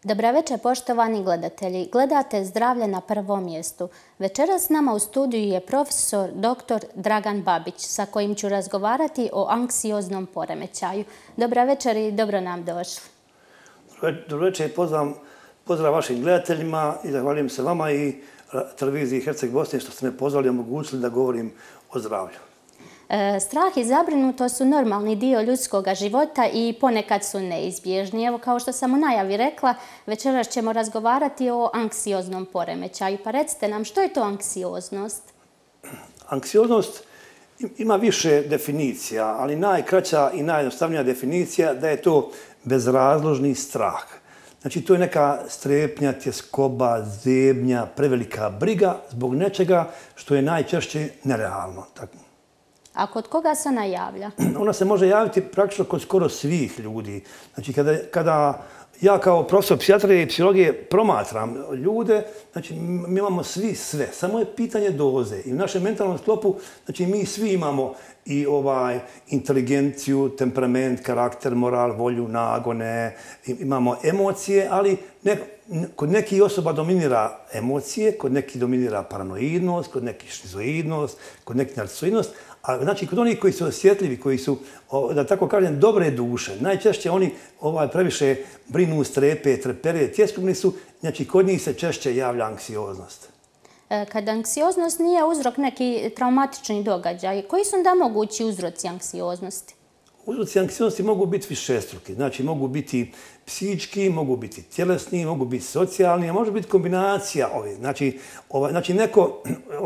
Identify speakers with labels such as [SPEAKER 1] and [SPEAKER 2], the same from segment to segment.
[SPEAKER 1] Dobra večer, poštovani gledatelji. Gledate Zdravlje na prvom mjestu. Večeras s nama u studiju je profesor dr. Dragan Babić, sa kojim ću razgovarati o anksioznom poremećaju. Dobra večer i dobro nam došli.
[SPEAKER 2] Dobro večer, pozdrav vašim gledateljima i zahvaljujem se vama i televiziji Herceg Bosne što ste me pozvali i omogućili da govorim o zdravlju.
[SPEAKER 1] Strah i zabrinutost su normalni dio ljudskog života i ponekad su neizbježni. Evo, kao što sam u najavi rekla, večeras ćemo razgovarati o anksioznom poremećaju. Pa recite nam, što je to anksioznost?
[SPEAKER 2] Anksioznost ima više definicija, ali najkraća i najjednostavnija definicija da je to bezrazložni strah. Znači, to je neka strepnja, tjeskoba, zebnja, prevelika briga zbog nečega što je najčešće nerealno.
[SPEAKER 1] A kod koga se ona javlja?
[SPEAKER 2] Ona se može javiti praktično kod skoro svih ljudi. Znači, kada ja kao profesor psihijatrije i psihologije promatram ljude, znači, mi imamo svi sve. Samo je pitanje doze. I u našem mentalnom sklopu, znači, mi svi imamo i inteligenciju, temperament, karakter, moral, volju, nagone, imamo emocije, ali kod nekih osoba dominira emocije, kod nekih dominira paranoidnost, kod nekih šizoidnost, kod nekih narcisoidnost. A znači, kod onih koji su osjetljivi, koji su, da tako kažem, dobre duše, najčešće oni previše brinu, strepe, trepere, tjeskobni su, znači kod njih se češće javlja anksioznost.
[SPEAKER 1] Kad anksioznost nije uzrok neki traumatični događaj, koji su onda mogući uzroci anksioznosti?
[SPEAKER 2] Uzroci anksioznosti mogu biti višestruki. Znači, mogu biti psihički, mogu biti tjelesni, mogu biti socijalni, a može biti kombinacija ovih. Znači neko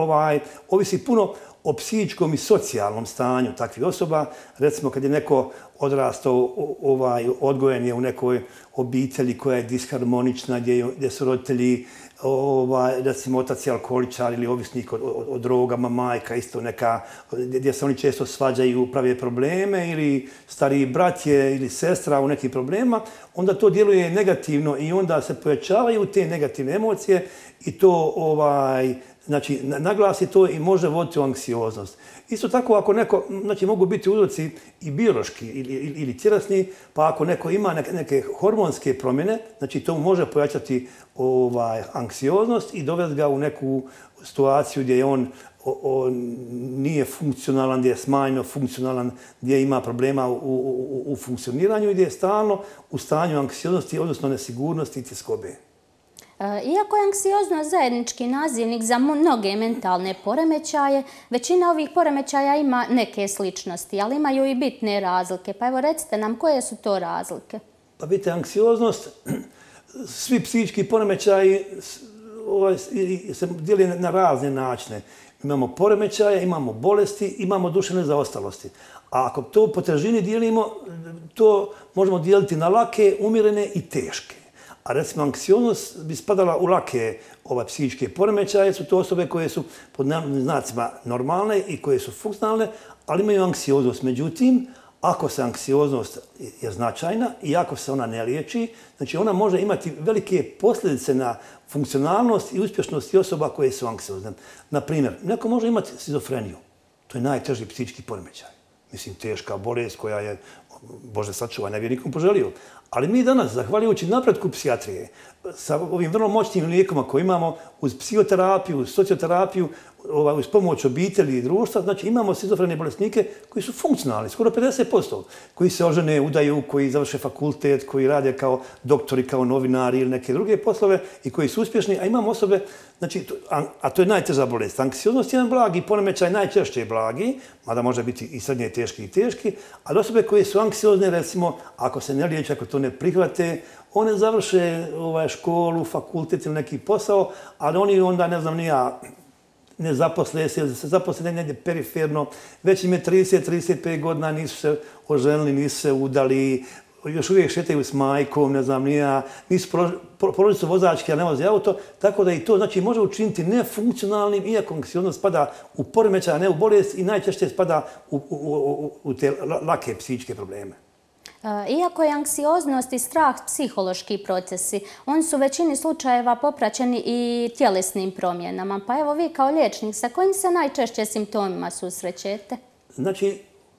[SPEAKER 2] ovisi puno o psihičkom i socijalnom stanju takvih osoba. Recimo, kad je neko odrastao, odgojen je u nekoj obitelji koja je disharmonična, gdje su roditelji, recimo, otac je alkoholičar ili ovisnik o drogama, majka isto neka, gdje se oni često svađaju, prave probleme, ili stariji brat je ili sestra u nekim problemima, onda to djeluje negativno i onda se pojačavaju te negativne emocije i to znači, naglasi to i može voditi u anksioznost. Isto tako, ako neko, znači, mogu biti uzroci i biološki ili tjelesni, pa ako neko ima neke hormonske promjene, znači, to može pojačati anksioznost i dovesti ga u neku situaciju gdje on nije funkcionalan, gdje je smanjeno funkcionalan, gdje ima problema u funkcioniranju i gdje je stalno u stanju anksioznosti, odnosno nesigurnosti i tjeskobe.
[SPEAKER 1] Iako je anksioznost zajednički nazivnik za mnoge mentalne poremećaje, većina ovih poremećaja ima neke sličnosti, ali imaju i bitne razlike. Pa evo, recite nam, koje su to razlike?
[SPEAKER 2] Pa vidite, anksioznost, svi psihički poremećaji se dijeli na razne načine. Imamo poremećaje, imamo bolesti, imamo duševne zaostalosti. A ako to po težini dijelimo, to možemo dijeliti na lake, umjerene i teške. A recimo, anksioznost bi spadala u lake psihičke poremećaje. Su to osobe koje su pod znacima normalne i koje su funkcionalne, ali imaju anksioznost. Međutim, ako se anksioznost je značajna i ako se ona ne liječi, znači ona može imati velike posljedice na funkcionalnost i uspješnost osoba koje su anksiozne. Na primjer, neko može imati šizofreniju. To je najteži psihički poremećaj. Mislim, teška bolest koja je, Bože sačuvaj, ne bi nikom poželio. Ali mi danas, zahvaljujući napretku psihijatrije, sa ovim vrlo moćnim lijekama koje imamo, uz psihoterapiju, uz socioterapiju, uz pomoć obitelji i društva, znači imamo šizofrene bolesnike koji su funkcionalni, skoro 50%, koji se ožene, udaju, koji završe fakultet, koji rade kao doktori, kao novinari ili neke druge poslove i koji su uspješni, a imamo osobe, znači, a to je najteža bolest. Anksioznost je jedan blagi poremećaj, najčešće je blagi, mada može biti i srednje teški i teški, ali osobe koje su anksiozne, recimo, ako se ne liječe, ako to ne prihvate, one završe školu, fakultet ili neki posao, ali oni onda, ne znam, ne zaposle se, ili se zaposle negdje periferno, već im je 30-35 godina, nisu se oženili, nisu se udali, još uvijek šetaju s majkom, ne znam, nisu porodicu vozački, a ne voze auto, tako da i to, znači, može učiniti nefunkcionalnim, iako anksioznost spada u poremećaj, a ne u bolest i najčešće spada u te lake psihičke probleme.
[SPEAKER 1] Iako je anksioznost i strah psihološki procesi, oni su u većini slučajeva popraćeni i tjelesnim promjenama. Pa evo, vi kao liječnik, sa kojim se najčešće simptomima susrećete?
[SPEAKER 2] Znači,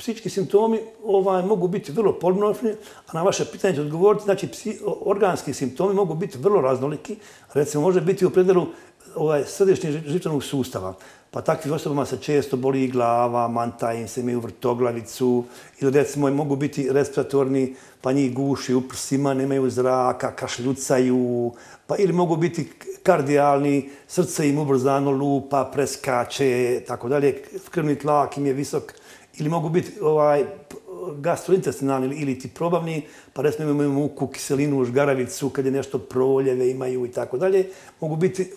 [SPEAKER 2] psihički simptomi mogu biti vrlo polimorfni, a na vaše pitanje ću odgovoriti, znači organski simptomi mogu biti vrlo raznoliki, recimo može biti u predelu središnjeg živčanog sustava, pa takvim osobama se često boli glava, manta im se, imaju vrtoglavicu, ili recimo mogu biti respiratorni, pa njih guši u prsima, nemaju zraka, kašljucaju, pa ili mogu biti kardijalni, srce im ubrzano lupa, preskače, tako dalje, krvni tlak im je visok, ili mogu biti gastrointestinalni ili ti probavni, pa recimo imaju muku, kiselinu, žgaravicu, kad je nešto proljeve imaju i tako dalje. Mogu biti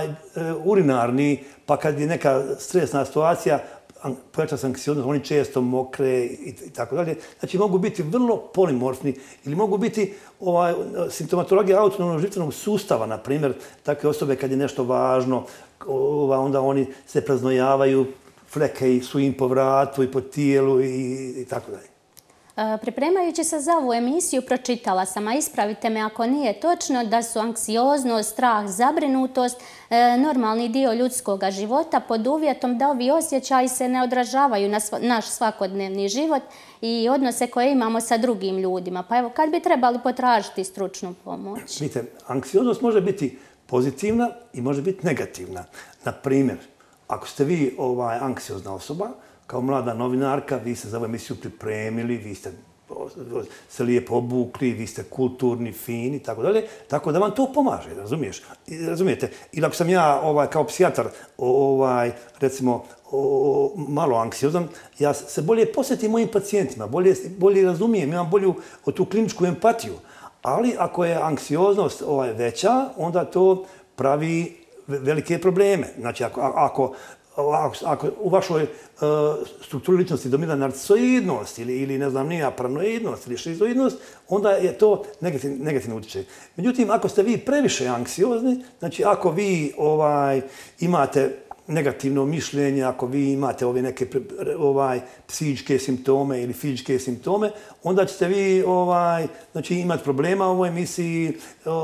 [SPEAKER 2] urinarni, pa kad je neka stresna situacija, pojača se anksioznost, oni često mokre i tako dalje. Znači mogu biti vrlo polimorfni ili mogu biti simptomatologija autonomnog živčanog sustava, na primjer, takve osobe kad je nešto važno, onda oni se praznojavaju, fleke su im po vratu i po tijelu i tako dalje.
[SPEAKER 1] Pripremajući se za ovu emisiju, pročitala sam, a ispravite me ako nije točno, da su anksioznost, strah, zabrinutost normalni dio ljudskog života pod uvjetom da ovi osjećaji se ne odražavaju na naš svakodnevni život i odnose koje imamo sa drugim ljudima. Pa evo, kad bi trebali potražiti stručnu pomoć?
[SPEAKER 2] Vidite, anksioznost može biti pozitivna i može biti negativna. Na primjer, ako ste vi anksiozna osoba, kao mlada novinarka, vi ste za ovu emisiju pripremili, vi ste se lijepo obukli, vi ste kulturni, fini, tako dalje, tako da vam to pomaže, razumijete? Ili ako sam ja kao psihijatar, recimo, malo anksiozan, ja se bolje posvetim mojim pacijentima, bolje razumijem, imam bolju tu kliničku empatiju. Ali ako je anksioznost veća, onda to pravi velike probleme. Znači, ako u vašoj strukturi ličnosti dominira narcisoidnost ili ne znam nija, paranoidnost ili šizoidnost, onda je to negativno utječe. Međutim, ako ste vi previše anksiozni, znači ako vi imate negativno mišljenje, ako vi imate ove neke psihičke simptome ili fizičke simptome, onda ćete vi imati problema u ovoj emisiji,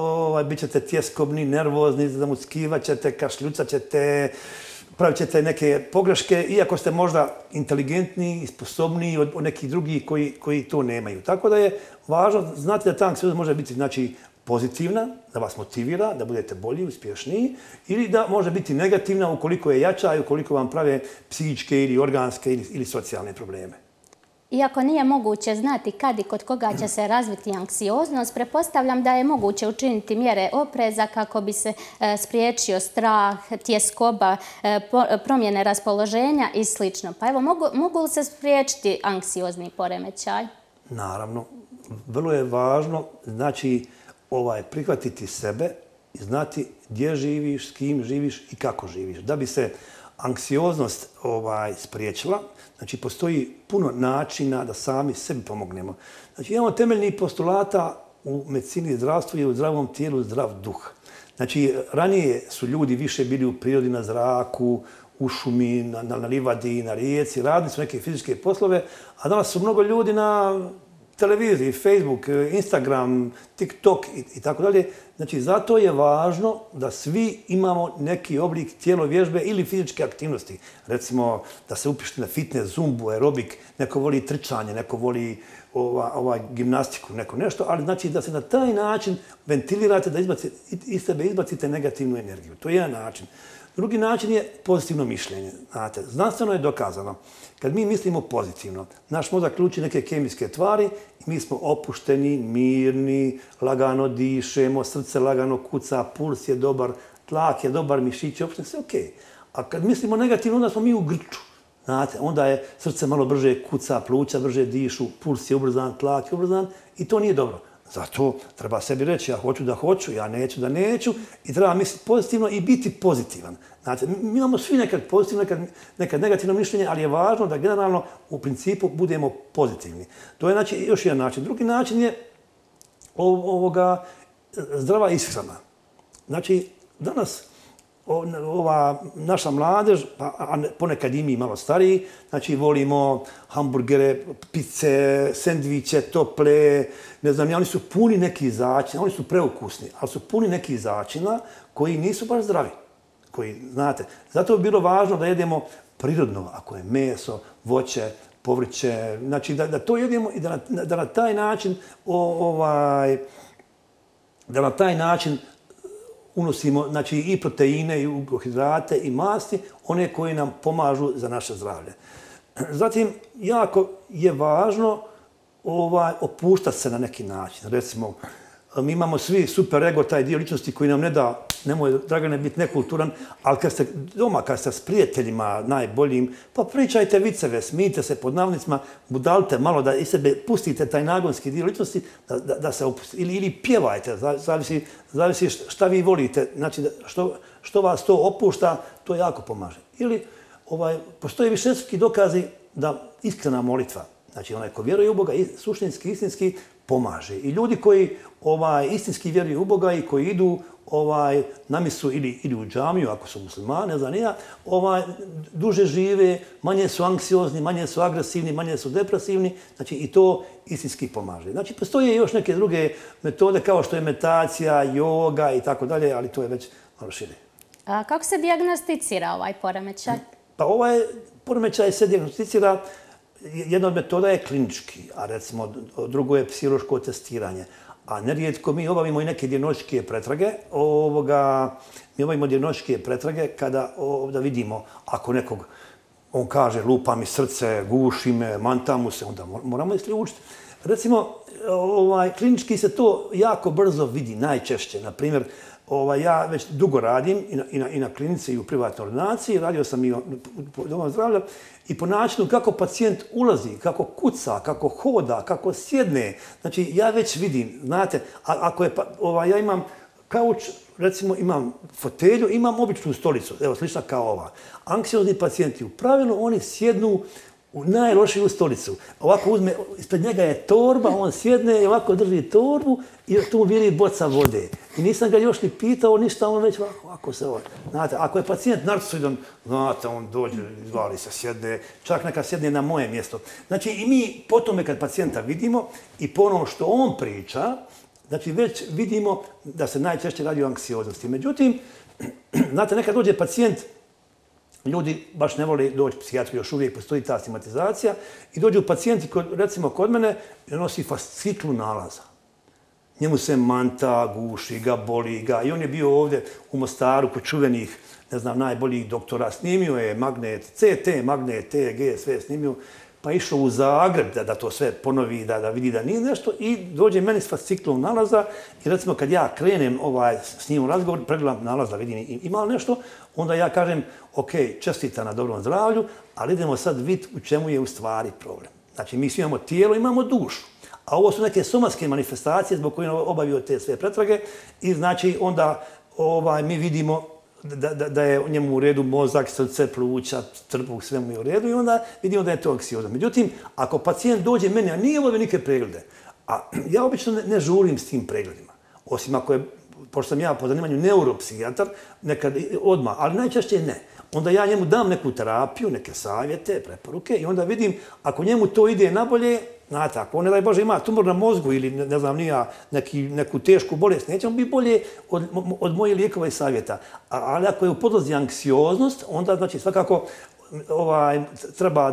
[SPEAKER 2] bit ćete tjeskobni, nervozni, zamuckivat ćete, kašljucat ćete, pravit ćete neke pogreške, iako ste možda inteligentniji i sposobniji od nekih drugih koji to nemaju. Tako da je važno znati da ta anksioznost može biti pozitivna, da vas motivira, da budete bolji, uspješniji, ili da može biti negativna ukoliko je jača i ukoliko vam prave psihičke ili organske ili socijalne probleme.
[SPEAKER 1] Iako nije moguće znati kad i kod koga će se razviti anksioznost, pretpostavljam da je moguće učiniti mjere opreza kako bi se spriječio strah, tjeskoba, promjene raspoloženja i sl. Pa evo, mogu li se spriječiti anksiozni poremećaj?
[SPEAKER 2] Naravno. Vrlo je važno, znači, prihvatiti sebe i znati gdje živiš, s kim živiš i kako živiš. Da bi se anksioznost spriječila, znači postoji puno načina da sami sebi pomognemo. Znači imamo temeljnih postulata u medicini i zdravstvu i u zdravom tijelu zdrav duh. Znači ranije su ljudi više bili u prirodi, na zraku, u šumi, na livadi, na rijeci, radili su neke fizičke poslove, a danas su mnogo ljudi na televiziji, Facebook, Instagram, TikTok i tako dalje. Znači, zato je važno da svi imamo neki oblik tjelovježbe ili fizičke aktivnosti. Recimo, da se upišete na fitness, zumbu, aerobik, neko voli trčanje, neko voli gimnastiku, neko nešto, ali znači da se na taj način ventilirate, da iz sebe izbacite negativnu energiju. To je jedan način. Drugi način je pozitivno mišljenje. Znate, znanstveno je dokazano. Kad mi mislimo pozitivno, naš mozak ključi neke kemijske tvari i mi smo opušteni, mirni, lagano dišemo, srce lagano kuca, puls je dobar, tlak je dobar, mišići je sve okej. A kad mislimo negativno, onda smo mi u grču. Znate, onda je srce malo brže kuca, pluća brže dišu, puls je ubrzan, tlak je ubrzan i to nije dobro. Zato treba sebi reći ja hoću da hoću, ja neću da neću i treba misliti pozitivno i biti pozitivan. Znate, mi imamo svi nekad pozitivno, nekad negativno mišljenje, ali je važno da generalno u principu budemo pozitivni. To je znači još jedan način. Drugi način je zdrava ishrana. Znači, danas ova naša mladež, a ponekad i mi malo stariji, znači volimo hamburgere, pice, sendviče, tople, ne znam, oni su puni nekih začina, oni su preukusni, ali su puni nekih začina koji nisu baš zdravi. Znate, zato je bilo važno da jedemo prirodno, ako je meso, voće, povrće. Znači da to jedemo i da na taj način unosimo znači, i proteine, i ugljikohidrate, i masti, one koji nam pomažu za naše zdravlje. Zatim, jako je važno opuštati se na neki način. Recimo, mi imamo svi super ego, taj dio ličnosti koji nam ne da, nemoj, Dragane, biti nekulturan, ali kad ste doma, kad ste s prijateljima najboljim, pa pričajte viceve, smijte se pod navodnicima, budalite malo da iz sebe pustite taj nagonski dio ličnosti, da se opustite. Ili pjevajte, zavisi šta vi volite, znači što vas to opušta, to jako pomaže. Ili postoje višestruki dokazi da iskrena molitva, znači onaj ko vjeruje u Boga, suštinski, istinski, pomaže. I ljudi koji istinski vjeruju u Boga i koji idu na misu ili u džamiju, ako su muslimani, ne znam ni ja, duže žive, manje su anksiozni, manje su agresivni, manje su depresivni, znači i to istinski pomaže. Znači, postoje još neke druge metode kao što je meditacija, joga i tako dalje, ali to je već malo šire.
[SPEAKER 1] A kako se dijagnosticira ovaj poremećaj?
[SPEAKER 2] Pa ovaj poremećaj se dijagnosticira. Jedna od metoda je klinički, a recimo drugo je psihološko testiranje. A nerijetko mi obavimo i neke dijagnostičke pretrage. Mi obavimo dijagnostičke pretrage kada da vidimo ako nekog, on kaže lupa mi srce, guši me, manta mu se, onda moramo isključiti. Recimo, klinički se to jako brzo vidi, najčešće. Naprimjer, ja već dugo radim i na klinici i u privatnoj ordinaciji, radio sam i u domu zdravlja i po načinu kako pacijent ulazi, kako kuca, kako hoda, kako sjedne. Znači, ja već vidim, znate, ako je, ja imam kauč, recimo imam fotelju, imam običnu stolicu, evo, slična kao ova. Anksiozni pacijenti u pravilu, oni sjednu u najlošiju stolicu. Ovako uzme, ispred njega je torba, on sjedne i ovako drži torbu i tu mu viri boca vode. I nisam ga još ni pitao ništa, on već ovako se ovo. Znate, ako je pacijent narcisoidan, znate, on dođe, izvali se, sjedne, čak neka sjedne na moje mjesto. Znači i mi po tome kad pacijenta vidimo i po onom što on priča, znači već vidimo da se najčešće radi o anksioznosti. Međutim, znate, nekad dođe pacijent, ljudi baš ne vole doći psihijatru, još uvijek postoji ta stigmatizacija i dođu pacijenti, recimo kod mene, i nosi fasciklu nalaza. Njemu se manta, guši ga, boli ga i on je bio ovdje u Mostaru kod čuvenih, ne znam, najboljih doktora. Snimio je magnet, CT, magnet, TG, sve snimio, pa išao u Zagreb da to sve ponovi, da vidi da nije nešto i dođe meni s fasciklom nalaza i recimo kad ja krenem s njim u razgovor, pregledam nalaz da vidim ima li nešto, onda ja kažem, ok, čestita na dobrom zdravlju, ali idemo sad vidjeti u čemu je u stvari problem. Znači, mi svi imamo tijelo, imamo dušu, a ovo su neke somatske manifestacije zbog koje on obavio te sve pretrage i znači onda mi vidimo da je njemu u redu mozak, srce, pluća, trbuh, sve mu je u redu i onda vidimo da je to anksiozno. Međutim, ako pacijent dođe meni, a nije obavio nikakve preglede, a ja obično ne žurim s tim pregledima, osim ako je, pošto sam ja po zanimanju neuropsihijatar, nekad odmah, ali najčešće ne. Onda ja njemu dam neku terapiju, neke savjete, preporuke i onda vidim ako njemu to ide nabolje, znate, ako on, ne daj Bože, ima tumor na mozgu ili, ne znam, neku tešku bolest, neće mu biti bolje od mojih lijekova i savjeta. Ali ako je u podlozi anksioznost, onda, znači, svakako treba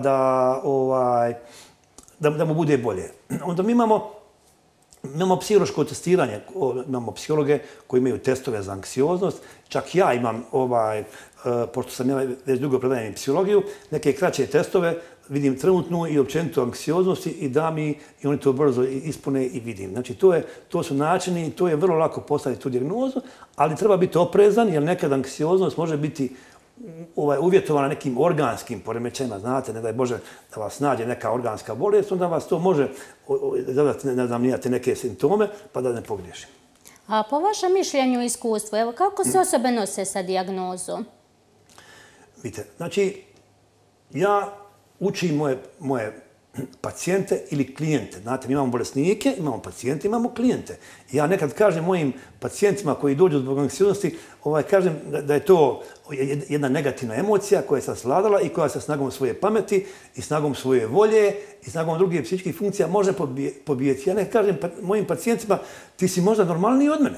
[SPEAKER 2] da mu bude bolje. Onda mi imamo psihološko testiranje, imamo psihologe koji imaju testove za anksioznost. Čak ja imam, pošto sam ja već dugo predajem psihologiju, neke kraće testove, vidim trenutnu i općenitu anksioznost i dam i oni to brzo ispune i vidim. Znači, to su načini, to je vrlo lako postaviti tu dijagnozu, ali treba biti oprezan jer nekad anksioznost može biti uvjetovana nekim organskim poremećajima, znate, ne daj Bože da vas nađe neka organska bolest, onda vas to može zadati, ne znam, nijate neke simptome, pa da ne pogriješim.
[SPEAKER 1] A po vašem mišljenju i iskustvu, evo, kako se osobe nose sa dijagnozom?
[SPEAKER 2] Vidite, znači, ja učim moje pacijente ili klijente. Znate, mi imamo bolesnike, imamo pacijente, imamo klijente. Ja nekad kažem mojim pacijentima koji dođu zbog anksioznosti, kažem da je to jedna negativna emocija koja se svladala i koja se snagom svoje pameti i snagom svoje volje i snagom drugih psihičkih funkcija može pobijeti. Ja nekad kažem mojim pacijentima, ti si možda normalniji od mene.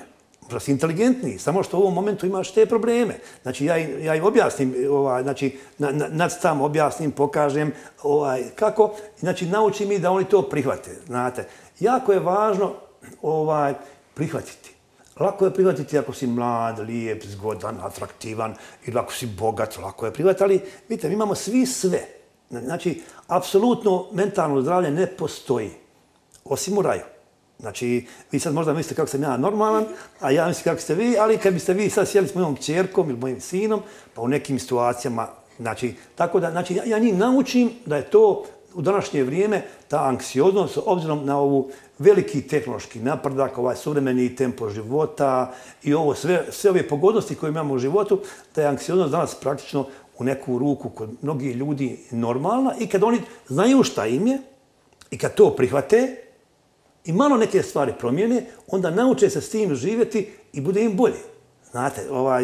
[SPEAKER 2] možda si inteligentniji, samo što u ovom momentu imaš te probleme. Znači, ja im objasnim, znači, nadstavom objasnim, pokažem kako, znači, naučim ih da oni to prihvate, znate. Jako je važno prihvatiti. Lako je prihvatiti ako si mlad, lijep, zgodan, atraktivan, ili ako si bogat, lako je prihvatiti, ali vidite, mi imamo svi sve. Znači, apsolutno mentalno zdravlje ne postoji, osim u raju. Znači, vi sad možda mislite kako sam ja normalan, a ja mislim kako ste vi, ali kad biste vi sad sjeli s mojom kćerkom ili mojim sinom, pa u nekim situacijama, znači, tako da, znači, ja njih naučim da je to u današnje vrijeme, ta anksioznost, obzirom na ovu veliki tehnološki napredak, ovaj suvremeni tempo života i ovo sve ove pogodnosti koje imamo u životu, da je anksioznost danas praktično u neku ruku kod mnogih ljudi normalna i kad oni znaju šta im je i kad to prihvate i malo neke stvari promijene, onda nauče se s tim živjeti i bude im bolje. Znate,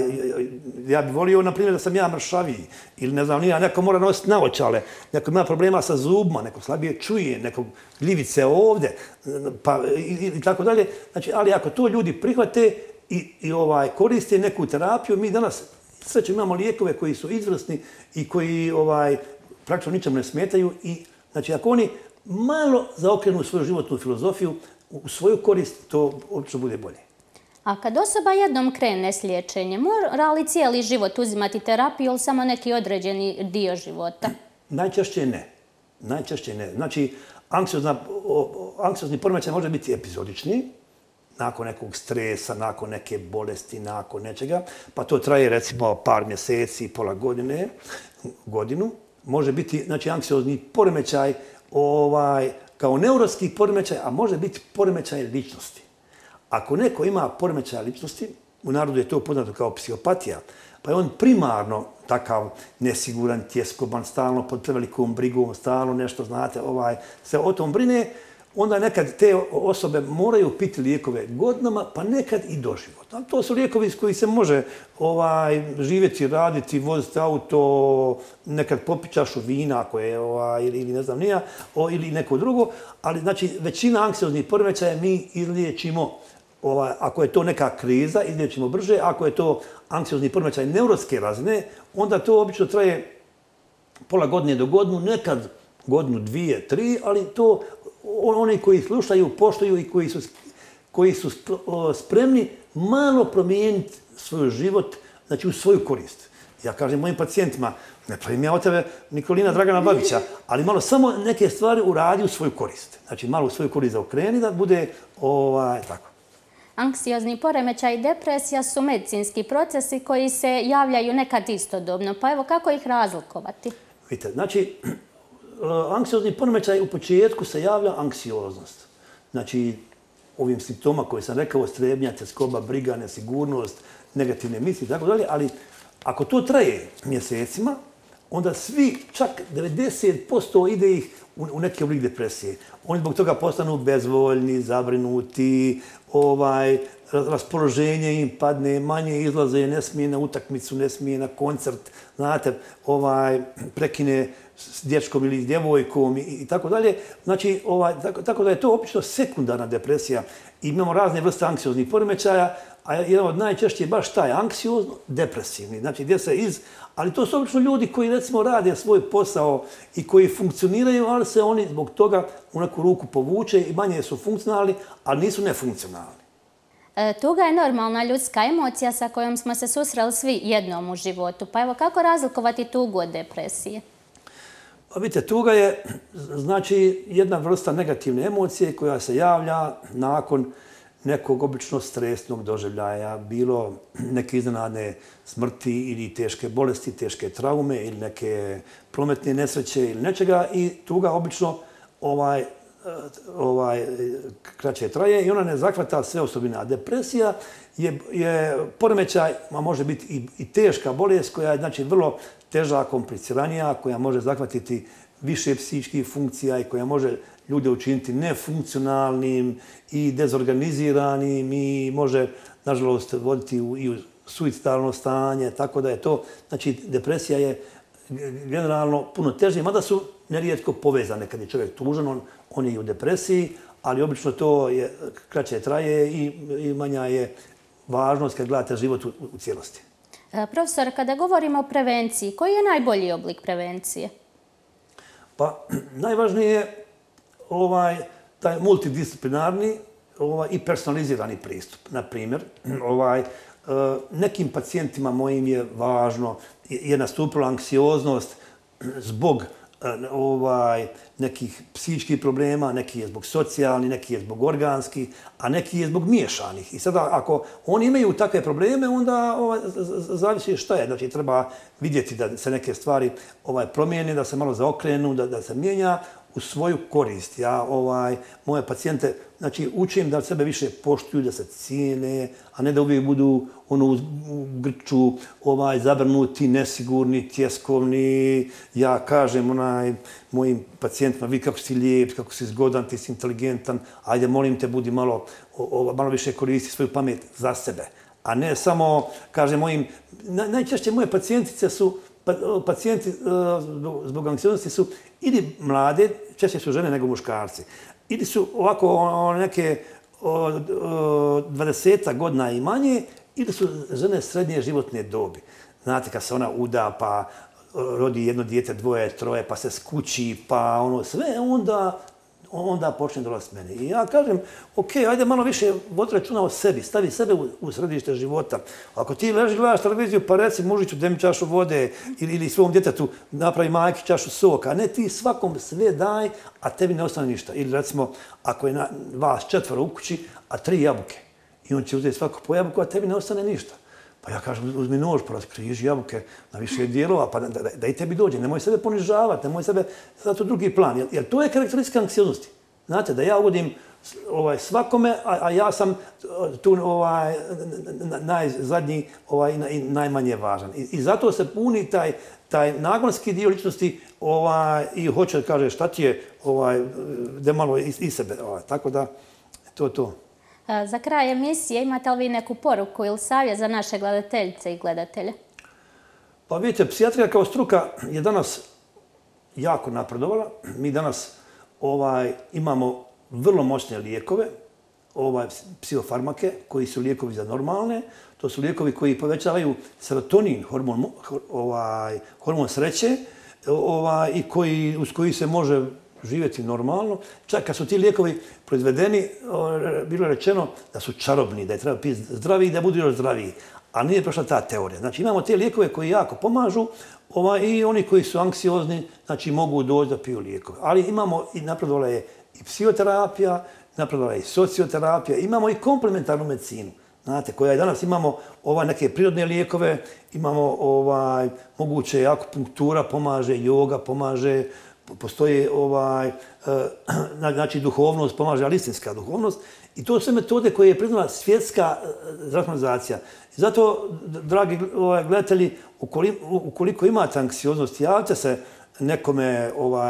[SPEAKER 2] ja bih volio, na primjer, da sam ja mršaviji ili ne znam, neko mora nositi naočale, neko ima problema sa zubima, neko slabije čuje, neko gljivice ovdje, pa i tako dalje. Znači, ali ako to ljudi prihvate i koriste neku terapiju, mi danas srećom imamo lijekove koji su izvrsni i koji praktično ničemu ne smetaju i znači ako oni malo zaokrenu svoju životnu filozofiju u svoju korist, to obično bude bolje.
[SPEAKER 1] A kad osoba jednom krene s liječenjem, mora li cijeli život uzimati terapiju ili samo neki određeni dio života?
[SPEAKER 2] Najčešće ne. Najčešće ne. Znači, anksiozni poremećaj može biti epizodični, nakon nekog stresa, nakon neke bolesti, nakon nečega, pa to traje recimo par mjeseci, pola godine, godinu. Može biti, znači, anksiozni poremećaj kao neuronski poremećaj, a može biti poremećaj ličnosti. Ako neko ima poremećaj ličnosti, u narodu je to poznato kao psihopatija, pa je on primarno takav nesiguran, tjeskoban, stalno pod prevelikom brigom, stalno nešto, znate, se o tom brine, onda nekad te osobe moraju piti lijekove godinama, pa nekad i doživotno. To su lijekovi s koji se može živjeti, raditi, voziti auto, nekad popiti čašu vina ako je, ili ne znam nija, ili neko drugo, ali znači većina anksioznih poremećaja mi izliječimo. Ako je to neka kriza, izliječimo brže. Ako je to anksiozni poremećaj neuronske razine, onda to obično traje pola godine do godinu, nekad godinu, dvije, tri, ali to oni koji slušaju, poštuju i koji su spremni malo promijeniti svoj život, znači u svoju korist. Ja kažem mojim pacijentima, ne pravim ja od tebe Nikolina Dragana Babića, ali malo samo neke stvari uradi u svoju korist. Znači malo u svoju korist zaokreni da bude tako.
[SPEAKER 1] Anksiozni poremećaj i depresija su medicinski procesi koji se javljaju nekad istodobno, pa evo kako ih razlikovati?
[SPEAKER 2] Vidite, znači, anksiozni poremećaj u početku se javlja anksioznost. Znači, ovim simptoma koje sam rekao, strebnja, tjeskoba, briga, nesigurnost, negativne misli i tako dalje, ali ako to traje mjesecima, onda svi, čak 90% ide ih u neki oblik depresije. Oni zbog toga postanu bezvoljni, zabrinuti, raspoloženje im padne, manje izlaze, ne smije na utakmicu, ne smije na koncert, znate, prekine s dječkom ili s djevojkom i tako dalje. Znači, tako da je to obično sekundarna depresija. Imamo razne vrste anksioznih poremećaja, a jedan od najčešće je baš taj anksiozno-depresivni. Znači, gdje se ali to su obično ljudi koji, recimo, rade svoj posao i koji funkcioniraju, ali se oni zbog toga u neku ruku povuče i manje su funkcionalni, ali nisu nefunkcionalni.
[SPEAKER 1] Tuga je normalna ljudska emocija sa kojom smo se susreli svi jednom u životu. Pa evo, kako razlikovati tugu od depresije?
[SPEAKER 2] Pa vidite, tuga je, znači, jedna vrsta negativne emocije koja se javlja nakon nekog obično stresnog doživljaja, bilo neke iznenadne smrti ili teške bolesti, teške traume ili neke prometne nesreće ili nečega i tuga obično kraće traje i ona ne zahvata sve osobine. A depresija je poremećaj, a može biti i teška bolest koja je znači vrlo teža, kompliciranija, koja može zahvatiti više psihičkih funkcija i koja može ljude učiniti nefunkcionalnim i dezorganiziranim i može, nažalost, voditi i u suicidalno stanje, tako da je to, znači, depresija je generalno puno teže, mada su nerijetko povezane. Kad je čovjek tužan, on je i u depresiji, ali obično to kraće traje i manja je važnost kad gledate život u cijelosti.
[SPEAKER 1] Profesor, kada govorimo o prevenciji, koji je najbolji oblik prevencije?
[SPEAKER 2] Pa najvažnije je taj multidisciplinarni i personalizirani pristup. Na primjer, nekim pacijentima mojim je važno, je nastupila anksioznost zbog nekih psihičkih problema, neki je zbog socijalnih, neki je zbog organskih, a neki je zbog miješanih. I sada ako oni imaju takve probleme, onda zavisi šta je. Znači treba vidjeti da se neke stvari promijene, da se malo zaokrenu, da se mijenja u svoju korist. Ja moje pacijente učim da sebe više poštuju, da se cijene, a ne da uvijek budu u grču zabrnuti, nesigurni, tjeskovni. Ja kažem mojim pacijentima, vi kako si lijep, kako si zgodan, ti si inteligentan, ajde molim te budi malo više koristi svoju pamet za sebe. A ne samo, kažem najčešće moje pacijentice su, pacijenti zbog anksioznosti su ili mlade, češće su žene nego muškarci, ili su ovako neke 20 godina i manje, ili su žene srednje životne dobi. Znate, kad se ona uda, pa rodi jedno dijete, dvoje, troje, pa se skući, pa sve, onda počne dolaziti meni. I ja kažem, ok, ajde malo više vodi računa o sebi, stavi sebe u središte života. Ako ti leži, gledaš televiziju, pa reci mužiću, daj mi čašu vode ili svom djetetu napravi majki čašu soka, a ne ti svakom sve daj, a tebi ne ostane ništa. Ili recimo, ako je vas 4 u kući, a 3 jabuke, i on će uzeti svako po jabuku, a tebi ne ostane ništa. Pa ja kažem, uzmi nož, pa raskriži jabuke na više dijelova, pa da i tebi dođe. Nemoj sebe ponižavati, nemoj sebe staviti u drugi plan. Jer to je karakteristika anksioznosti. Znate, da ja ugodim svakome, a ja sam tu najzadnji i najmanje važan. I zato se puni taj nagonski dio ličnosti i hoće da kaže šta ti je, da malo iz sebe. Tako da, to je to.
[SPEAKER 1] Za kraj emisije imate li vi neku poruku ili savjet za naše gledateljice i gledatelje?
[SPEAKER 2] Pa vidite, psihijatrija kao struka je danas jako napredovala. Mi danas imamo vrlo moćne lijekove, psihofarmake, koji su lijekovi za normalne. To su lijekovi koji povećavaju serotonin, hormon sreće, i uz koji se može živjeti normalno. Čak kad su ti lijekovi proizvedeni, bilo je rečeno da su čarobni, da je treba piti zdravi i da budu još zdraviji. A nije prošla ta teorija. Znači imamo te lijekove koji jako pomažu i oni koji su anksiozni, znači mogu doći da piju lijekove. Ali imamo i napredovala je i psihoterapija, napredovala je i socioterapija, imamo i komplementarnu medicinu. Znate, koja danas imamo neke prirodne lijekove, imamo moguće akupunktura pomaže, joga pomaže, postoji znači duhovnost pomaže, ali istinska duhovnost. I to su sve metode koje je priznala svjetska zdravstvena organizacija. I zato, dragi gledatelji, ukoliko imate anksioznost, javite se nekome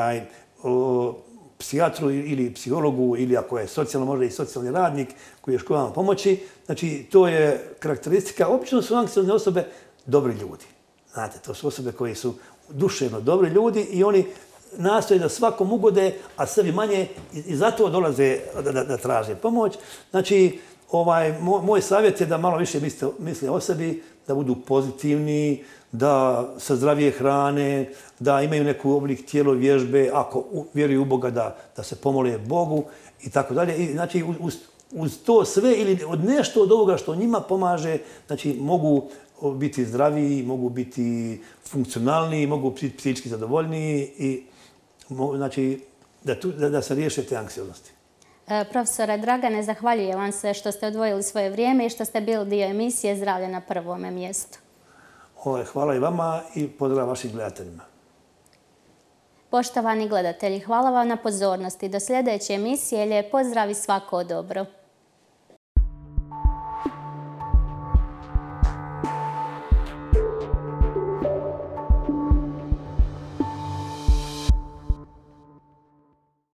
[SPEAKER 2] psihijatru ili psihologu, ili ako je socijalno, možda i socijalni radnik koji je školama pomoći. Znači, to je karakteristika. Obično su anksiozne osobe dobri ljudi. Znate, to su osobe koji su duševno dobri ljudi i oni nastoje da svakom ugode, a sebi manje, i zato dolaze da traže pomoć. Znači, moj savjet je da malo više misle o sebi, da budu pozitivni, da se zdravije hrane, da imaju neku oblik tijelo vježbe, ako vjeruju u Boga da se pomole Bogu i tako dalje. I znači, uz to sve ili od nešto od ovoga što njima pomaže, znači mogu biti zdraviji, mogu biti funkcionalniji, mogu biti psihički zadovoljniji i znači da se riješe te anksioznosti.
[SPEAKER 1] Profesore Dragane, zahvaljujem vam se što ste odvojili svoje vrijeme i što ste bili dio emisije Zdravlje na prvome mjestu.
[SPEAKER 2] Hvala i vama i pozdrav vašim gledateljima.
[SPEAKER 1] Poštovani gledatelji, hvala vam na pozornosti. Do sljedeće emisije, lijep pozdrav i svako dobro.